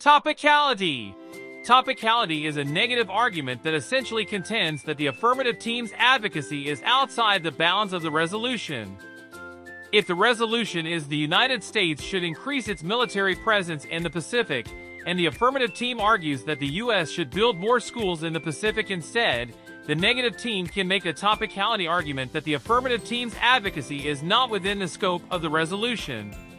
Topicality. Topicality is a negative argument that essentially contends that the affirmative team's advocacy is outside the bounds of the resolution. If the resolution is the United States should increase its military presence in the Pacific, and the affirmative team argues that the U.S. should build more schools in the Pacific instead, the negative team can make a topicality argument that the affirmative team's advocacy is not within the scope of the resolution.